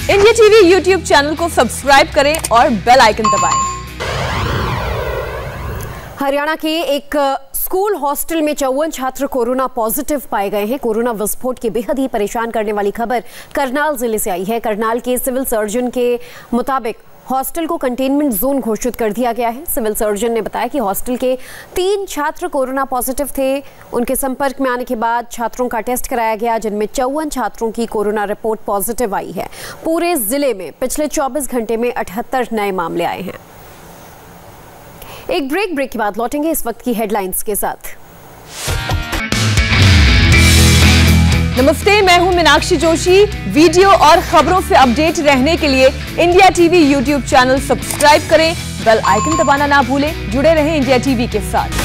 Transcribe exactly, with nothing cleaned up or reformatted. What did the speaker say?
India TV YouTube channel को subscribe करें और बेल आइकन दबाएं। हरियाणा के एक स्कूल हॉस्टल में चौवन छात्र कोरोना पॉजिटिव पाए गए हैं। कोरोना विस्फोट की बेहद ही परेशान करने वाली खबर करनाल जिले से आई है। करनाल के सिविल सर्जन के मुताबिक हॉस्टल को कंटेनमेंट जोन घोषित कर दिया गया है। सिविल सर्जन ने बताया कि हॉस्टल के तीन छात्र कोरोना पॉजिटिव थे। उनके संपर्क में आने के बाद छात्रों का टेस्ट कराया गया, जिनमें चौवन छात्रों की कोरोना रिपोर्ट पॉजिटिव आई है। पूरे जिले में पिछले चौबीस घंटे में अठहत्तर नए मामले आए हैं। एक ब्रेक ब्रेक के बाद लौटेंगे इस वक्त की हेडलाइंस के साथ। नमस्ते, मैं हूं मीनाक्षी जोशी। वीडियो और खबरों से अपडेट रहने के लिए India TV YouTube channel subscribe करें, बेल आइकन दबाना ना भूलें। जुड़े रहें इंडिया टीवी के साथ।